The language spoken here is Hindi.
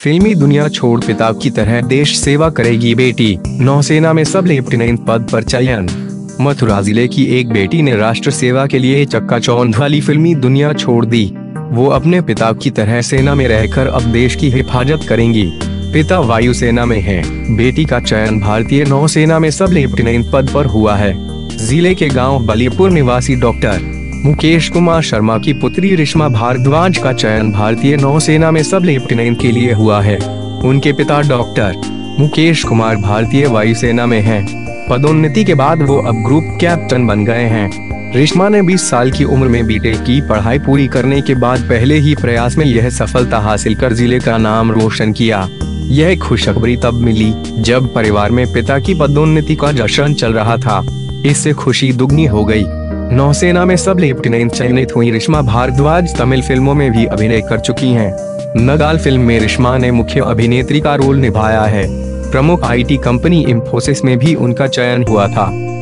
फिल्मी दुनिया छोड़ पिता की तरह देश सेवा करेगी बेटी, नौसेना में सब लेफ्टिनेंट पद पर चयन। मथुरा जिले की एक बेटी ने राष्ट्र सेवा के लिए चक्काचौंध वाली फिल्मी दुनिया छोड़ दी। वो अपने पिता की तरह सेना में रहकर अब देश की हिफाजत करेंगी। पिता वायुसेना में हैं, बेटी का चयन भारतीय नौसेना में सब लेफ्टिनेंट पद पर हुआ है। जिले के गांव बलीपुर निवासी डॉक्टर मुकेश कुमार शर्मा की पुत्री रिश्मा भारद्वाज का चयन भारतीय नौसेना में सब लेफ्टिनेंट के लिए हुआ है। उनके पिता डॉक्टर मुकेश कुमार भारतीय वायुसेना में हैं। पदोन्नति के बाद वो अब ग्रुप कैप्टन बन गए हैं। रिश्मा ने 20 साल की उम्र में बीटेक की पढ़ाई पूरी करने के बाद पहले ही प्रयास में यह सफलता हासिल कर जिले का नाम रोशन किया। यह खुशखबरी तब मिली जब परिवार में पिता की पदोन्नति का जश्न चल रहा था। इससे खुशी दुगनी हो गई। नौसेना में सब लेफ्टिनेंट चयनित हुई रिश्मा भारद्वाज तमिल फिल्मों में भी अभिनय कर चुकी हैं। नगाल फिल्म में रिश्मा ने मुख्य अभिनेत्री का रोल निभाया है। प्रमुख आईटी कंपनी इंफोसिस में भी उनका चयन हुआ था।